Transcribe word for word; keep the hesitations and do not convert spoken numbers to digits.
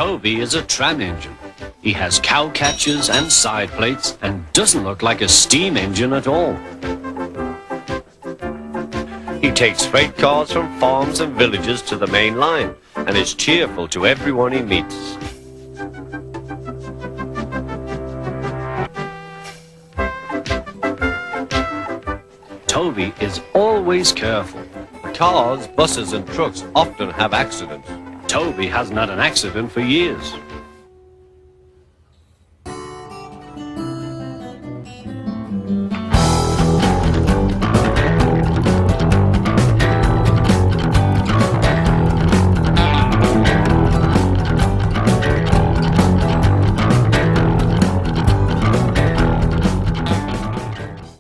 Toby is a tram engine. He has cow catchers and side plates and doesn't look like a steam engine at all. He takes freight cars from farms and villages to the main line and is cheerful to everyone he meets. Toby is always careful. Cars, buses and trucks often have accidents. Toby hasn't had an accident for years.